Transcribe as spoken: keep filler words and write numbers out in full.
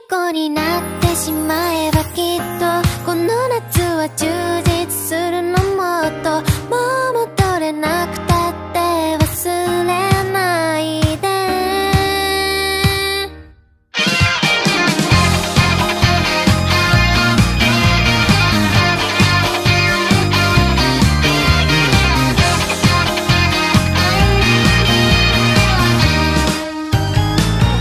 虜になってしまえばきっとこの夏は充